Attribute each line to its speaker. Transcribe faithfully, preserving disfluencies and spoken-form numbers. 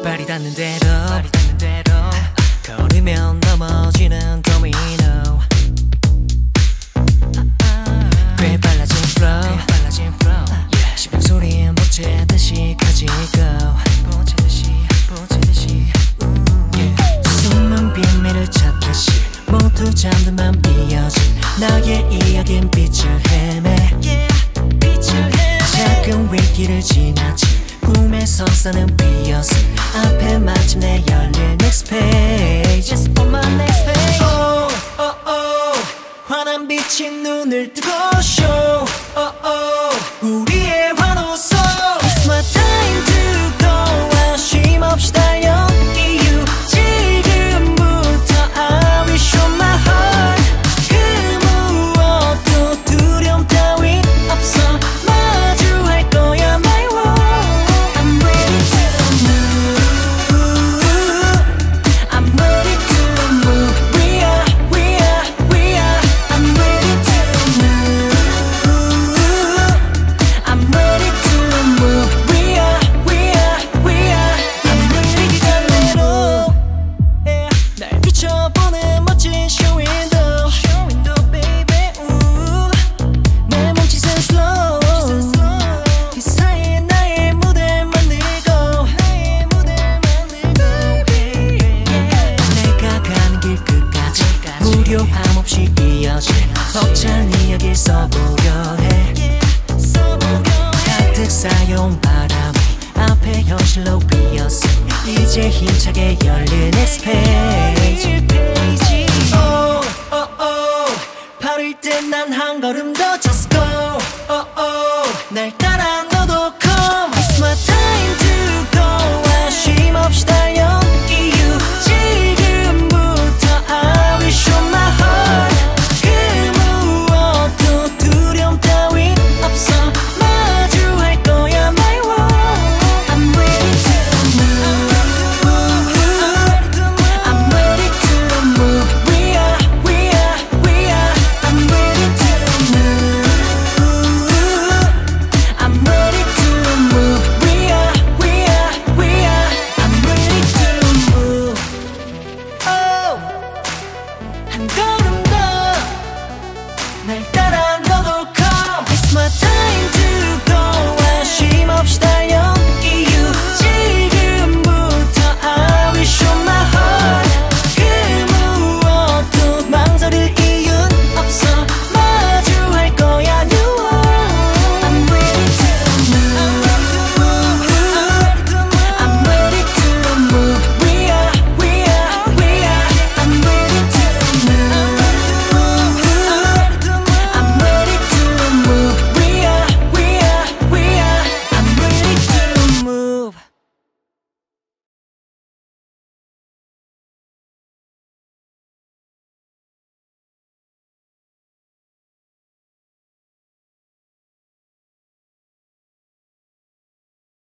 Speaker 1: 발이 닿는 대로 걸으면 넘어지는 도미노. 꽤 빨라진 flow 심장 소리 못채듯이 커지고 숨은 비밀을 찾듯이 모두 잠든 맘 비어진 나의 이야기는 빛을 헤매. 작은 위기를 지나친 꿈의 석선은 비어서 앞에 마침내 열릴 next page. Just on my next page. Oh, oh, oh. 환한 빛이 눈을 뜨고 show. Oh, oh. 우리의 환호성. It's my time to go. 쉼 없이 달려 이유 지금부터 I will show my heart. 그 무엇도 두려움 따윈 없어. 마주할 거야 my world. I'm ready to move. I'm ready to move. We are, we are, we are. I'm ready to move. I'm ready to move. We are, we are, we are. I'm ready to let go. 날 비춰보는 멋진 show window. Show window baby. Ooh. 내 몸짓은 slow. 이 사이에 나의 무대를 만들고 내가 가는 길 끝까지 무료함 없이 이어진 벅찬 이야기를 써보려 해. 가득 쌓여온 바람이 앞에 현실로 비었어. 이제 힘차게 열린 next page. Oh, oh, oh. 발을 때 난 한 걸음 더 just go. Oh, oh. 날 따라 너도 come. It's my time to go. 쉼 없이 달려 이유 지금부터 I will show my heart. 그 무엇도 두려움 따윈 없어. 마주할 거야 my world. I'm ready to move. I'm ready to move. We are, we are, we are. I'm ready to move. I'm ready to move. We are, we are, we are. I'm ready to move. Oh, 한 걸음 더 날